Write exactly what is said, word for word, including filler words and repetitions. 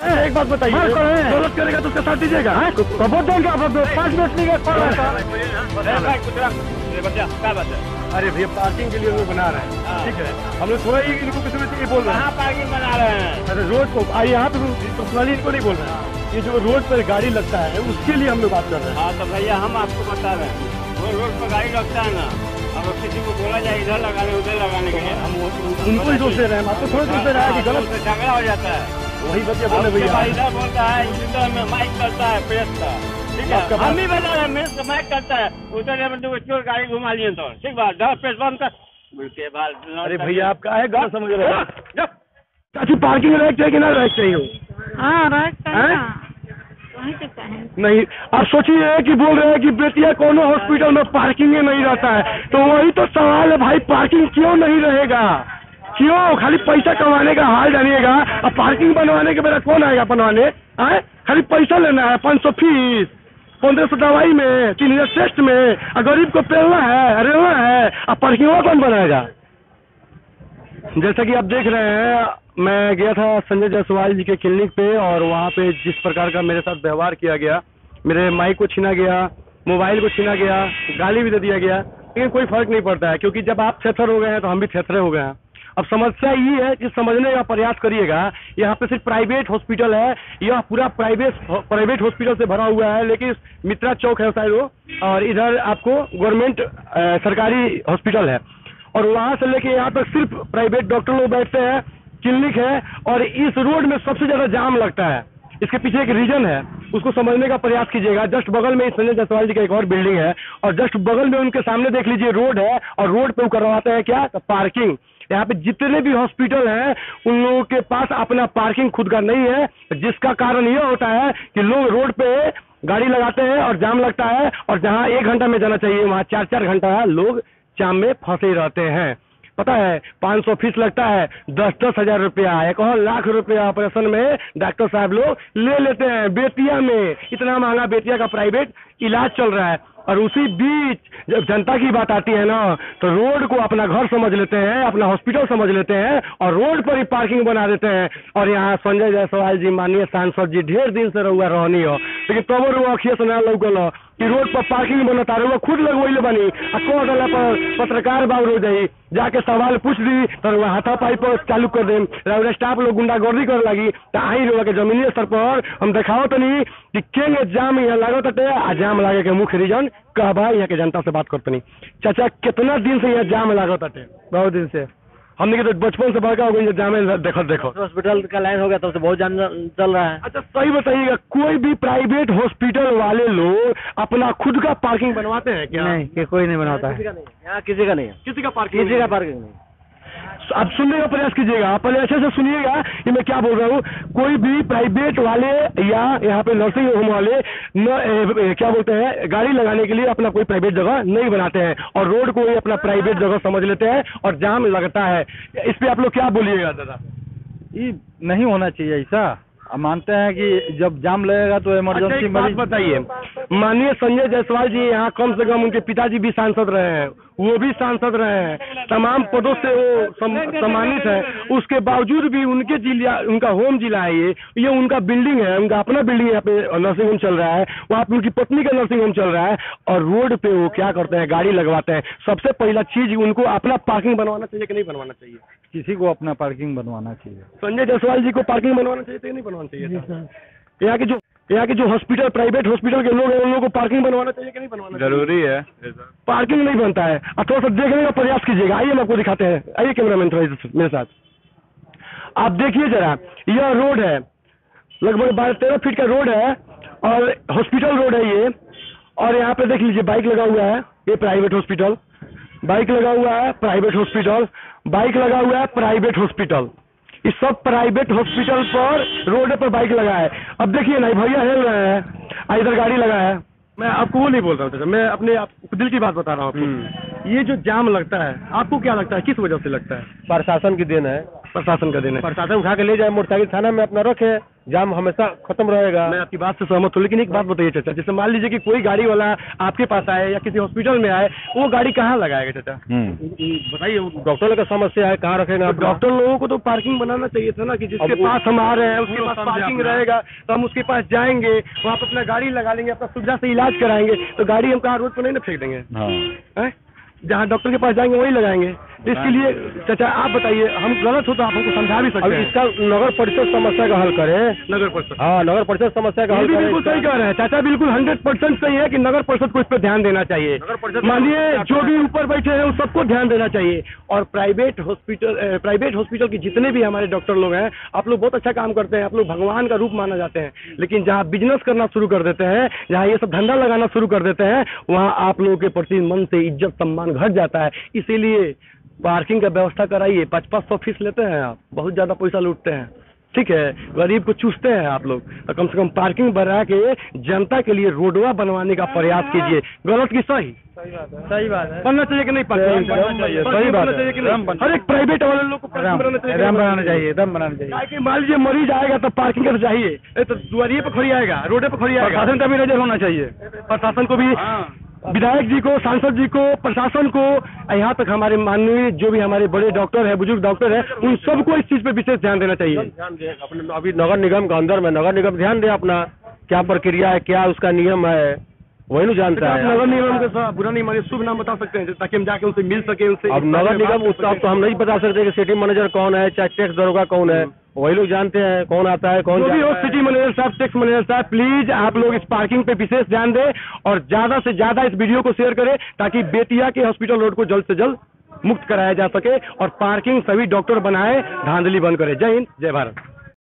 एक बात बताइए, गलत करेगा तो उसका साथ दीजिएगा? कबूत देंगे आप पाँच मिनट नहीं गए। अरे भैया पार्किंग के लिए लोग बना रहे हैं, ठीक है, हम लोग थोड़ा ही इनको किसी में बोल रहे हैं पार्किंग बना रहे हैं। अरे रोड को आई यहाँ पे पर्सनली इनको नहीं बोल रहे हैं, ये जो रोड पर गाड़ी लगता है उसके लिए हम लोग बात कर रहे हैं। हाँ तो भैया हम आपको बता रहे हैं, वो रोड पर गाड़ी लगता है ना, अगर किसी को बोला जाए इधर लगाने उधर लगाने के लिए, हम उनको ही सोच रहे हैं, आपको थोड़ा सोच रहा है कि गलत झगड़ा हो जाता है। वही बच्चे बोले भैया इधर बोलता है, इधर में माइक करता है प्रेस का, ठीक है, हम ही बता रहे हैं माइक करता है, उधर चोर गाड़ी घुमा लिए तो ठीक बात, डर प्रेस बंद कर के बाद। अरे भैया आप काहे गलत समझ रहे हैं? चाची पार्किंग रैक चाहिए कि ना रैक चाहिए? हाँ रैक चाहिए। नहीं, आप सोचिए कि बोल रहे हैं कि बेटिया कोनो हॉस्पिटल में पार्किंग नहीं रहता है, तो वही तो सवाल है भाई, पार्किंग क्यों नहीं रहेगा? क्यों? खाली पैसा कमाने का हाल जानिएगा, अब पार्किंग बनवाने के बेरा कौन आएगा बनवाने? आए खाली पैसा लेना है, पाँच सौ फीस, पंद्रह सौ दवाई में, तीन हजार टेस्ट में, और गरीब को पेलना है, रेलना है, अब पार्किंग कौन बनाएगा? जैसा कि आप देख रहे हैं, मैं गया था संजय जायसवाल जी के क्लिनिक पे, और वहाँ पे जिस प्रकार का मेरे साथ व्यवहार किया गया, मेरे माइक को छीना गया, मोबाइल को छीना गया, गाली भी दे दिया गया, लेकिन कोई फर्क नहीं पड़ता है, क्योंकि जब आप थेथर हो गए हैं तो हम भी थेथरे हो गए हैं। अब समस्या ये है कि समझने का प्रयास करिएगा, यहाँ पे सिर्फ प्राइवेट हॉस्पिटल है, यह पूरा प्राइवेट प्राइवेट हॉस्पिटल से भरा हुआ है, लेकिन मित्रा चौक है शायद वो, और इधर आपको गवर्नमेंट सरकारी हॉस्पिटल है, और वहाँ से लेके यहाँ तक सिर्फ प्राइवेट डॉक्टर लोग बैठते हैं, क्लिनिक है, और इस रोड में सबसे ज्यादा जाम लगता है। इसके पीछे एक रीजन है, उसको समझने का प्रयास कीजिएगा। जस्ट बगल में संजय जायसवाल जी का एक और बिल्डिंग है, और जस्ट बगल में उनके सामने देख लीजिए रोड है, और रोड पे वो करवाते हैं क्या? तो पार्किंग। यहाँ पे जितने भी हॉस्पिटल हैं उन लोगों के पास अपना पार्किंग खुद का नहीं है, जिसका कारण यह होता है कि लोग रोड पे गाड़ी लगाते हैं और जाम लगता है, और जहाँ एक घंटा में जाना चाहिए वहाँ चार चार घंटा लोग जाम में फंसे रहते हैं। पता है पाँच सौ फीस लगता है, दस दस हजार रुपया, एक और लाख रुपया ऑपरेशन में डॉक्टर साहब लोग ले लेते हैं। बेतिया में इतना महंगा बेतिया का प्राइवेट इलाज चल रहा है, और उसी बीच जब जनता की बात आती है ना, तो रोड को अपना घर समझ लेते हैं, अपना हॉस्पिटल समझ लेते हैं, और रोड पर ही पार्किंग बना देते हैं। और यहाँ संजय जायसवाल जी माननीय सांसद जी ढेर दिन से रहुआ रहनी हो, लेकिन तब रुआ अखिया से ना लौकल कि रोड पर पार्किंग बनता रहुआ खुद लगवैले बनी, आ कह गला पर पत्रकार बाबू रो जाई, जाके सवाल पूछ दी तो हाथा पाई पर चालू कर दे, स्टाफ लोग गुंडागर्दी करे लगी, तो आई रुआ के जमीनी स्तर पर हम दिखाओ तो नहीं कि केंगे जाम यहाँ लागत है, आ जाम लागे के मुख्य रीजन कहबा यहाँ के जनता से बात करते नहीं। चाचा कितना दिन से यहाँ जाम लागत है? बहुत दिन से, हमने के तो बचपन से बड़का हो गई जाम देखो देखो हॉस्पिटल का लाइन हो गया तब से बहुत जाम चल रहा है। अच्छा सही बताइएगा, कोई भी प्राइवेट हॉस्पिटल वाले लोग अपना खुद का पार्किंग बनवाते हैं क्या? नहीं, कि कोई नहीं बनवाता है, यहाँ किसी का नहीं है, किसी का पार्किंग किसी का पार्किंग नहीं। आप सुनने का प्रयास कीजिएगा, पहले अच्छे से सुनिएगा कि मैं क्या बोल रहा हूँ। कोई भी प्राइवेट वाले या यहाँ पे नर्सिंग होम वाले न, ए, क्या बोलते हैं, गाड़ी लगाने के लिए अपना कोई प्राइवेट जगह नहीं बनाते हैं, और रोड को ही अपना प्राइवेट जगह समझ लेते हैं, और जाम लगता है। इस पे आप लोग क्या बोलिएगा दादा? ये नहीं होना चाहिए ऐसा। हम मानते हैं कि जब जाम लगेगा तो इमरजेंसी। अच्छा, बात बताइए, माननीय संजय जायसवाल जी यहाँ कम से कम उनके पिताजी भी सांसद रहे हैं, वो भी सांसद रहे हैं, तमाम पदों से वो सम, सम्मानित है, उसके बावजूद भी उनके जिला, उनका होम जिला है ये ये उनका बिल्डिंग है, उनका अपना बिल्डिंग यहाँ पे नर्सिंग होम चल रहा है, वहाँ पे उनकी पत्नी का नर्सिंग होम चल रहा है, और रोड पे वो क्या करते हैं, गाड़ी लगवाते हैं। सबसे पहला चीज उनको अपना पार्किंग बनवाना चाहिए कि नहीं बनवाना चाहिए? किसी को अपना पार्किंग बनवाना चाहिए। संजय जायसवाल जी को पार्किंग बनवाना चाहिए कि नहीं बनवाना चाहिए? यहाँ के जो यहाँ के जो हॉस्पिटल, प्राइवेट हॉस्पिटल के लोग हैं, उन लोगों को पार्किंग बनवाना चाहिए कि नहीं बनवाना चाहिए? जरूरी है, पार्किंग नहीं बनता है। अब थोड़ा सा देखने का प्रयास कीजिएगा, आइए हम आपको दिखाते हैं, आइए कैमरामैन थोड़ा मेरे साथ। आप देखिए जरा, यह रोड है, लगभग बारह तेरह फीट का रोड है, और हॉस्पिटल रोड है ये, और यहाँ पे देख लीजिए बाइक लगा हुआ है, ये प्राइवेट हॉस्पिटल, बाइक लगा हुआ है, प्राइवेट हॉस्पिटल, बाइक लगा हुआ है, प्राइवेट हॉस्पिटल, इस सब प्राइवेट हॉस्पिटल पर रोड पर बाइक लगा है। अब देखिए ना भैया हिल रहे हैं, इधर गाड़ी लगा है। मैं आपको वो नहीं बोल रहा हूँ, मैं अपने आप दिल की बात बता रहा हूँ आपको। ये जो जाम लगता है आपको क्या लगता है, किस वजह से लगता है? प्रशासन की देन है। प्रशासन का देना है। प्रशासन उठा के ले जाए, मोटरसाइकिल थाना में अपना रखे, जाम हमेशा खत्म रहेगा। मैं आपकी बात से सहमत हूँ, लेकिन एक बात बताइए चाचा, जैसे मान लीजिए कि कोई गाड़ी वाला आपके पास आए या किसी हॉस्पिटल में आए, वो गाड़ी कहाँ लगाएगा चाचा? बताइए। डॉक्टर का समस्या है, कहाँ रखेंगे आप? डॉक्टर लोगों को तो पार्किंग बनाना चाहिए था ना, कि जिसके पास हम आ रहे हैं उसके पास पार्किंग रहेगा तो हम उसके पास जाएंगे, वहाँ पे अपना गाड़ी लगा लेंगे, अपना सुविधा से इलाज कराएंगे, तो गाड़ी हम कहाँ रोड पर नहीं ना फेंक देंगे। हैं? जहाँ डॉक्टर के पास जाएंगे वही लगाएंगे। इसके लिए चाचा आप बताइए, हम गलत हो तो आप हमको समझा भी सकते हैं। इसका नगर परिषद समस्या का हल करे। नगर परिषद, हाँ, नगर परिषद समस्या का हल करे। बिल्कुल सही कह रहे हैं चाचा, बिल्कुल हंड्रेड परसेंट सही है कि नगर परिषद को इस पर ध्यान देना चाहिए। मानिए जो भी ऊपर बैठे हैं उन सबको ध्यान देना चाहिए। और प्राइवेट हॉस्पिटल प्राइवेट हॉस्पिटल के जितने भी हमारे डॉक्टर लोग हैं, आप लोग बहुत अच्छा काम करते हैं, आप लोग भगवान का रूप माना जाते हैं, लेकिन जहाँ बिजनेस करना शुरू कर देते हैं, जहाँ ये सब धंधा लगाना शुरू कर देते हैं, वहाँ आप लोगों के प्रति मन से इज्जत सम्मान घट जाता है। इसीलिए पार्किंग का व्यवस्था कराइए। पाँच पाँच सौ फीस लेते हैं आप, बहुत ज्यादा पैसा लूटते हैं, ठीक है, गरीब को चूसते हैं आप लोग। तो कम से कम पार्किंग बढ़ा के जनता के लिए रोडवा बनवाने का प्रयास कीजिए। गलत की सही? सही बात है। बनना चाहिए कि नहीं? पार्किंग सही बात है। हर एक प्राइवेट वाले लोग को पार्किंग बनाना चाहिए, दम बनाना चाहिए, दम बनाना चाहिए। कि मान लीजिए मरीज आएगा तो पार्किंग का चाहिए, तो दुआरिये पे खड़ी आएगा, रोडे पे खड़ी आएगा। प्रशासन का भी नजर होना चाहिए, प्रशासन को भी, विधायक जी को, सांसद जी को, प्रशासन को, यहाँ तक हमारे माननीय जो भी हमारे बड़े डॉक्टर हैं, बुजुर्ग डॉक्टर हैं, उन सबको इस चीज पे विशेष ध्यान देना चाहिए। ध्यान दे अपने, अभी नगर निगम के अंदर में नगर निगम ध्यान दे अपना, क्या प्रक्रिया है, क्या उसका नियम है, वही नहीं जानता है। नगर निगम के साथ बुरा नहीं मानिए, शुभ नाम बता सकते हैं ताकि हम जाके उनसे मिल सके, उनसे। अब नगर निगम उसका अब तो हम नहीं बता सकते कि सिटी मैनेजर कौन है, चाहे टैक्स दरोगा कौन है, वही लोग जानते हैं कौन आता है, कौन जो भी हो, सिटी मैनेजर साहब, टैक्स मैनेजर साहब, प्लीज आप लोग इस पार्किंग पे विशेष ध्यान दें और ज्यादा से ज्यादा इस वीडियो को शेयर करें ताकि बेतिया के हॉस्पिटल रोड को जल्द से जल्द मुक्त कराया जा सके और पार्किंग सभी डॉक्टर बनाए, धांधली बंद करे। जय हिंद, जय भारत।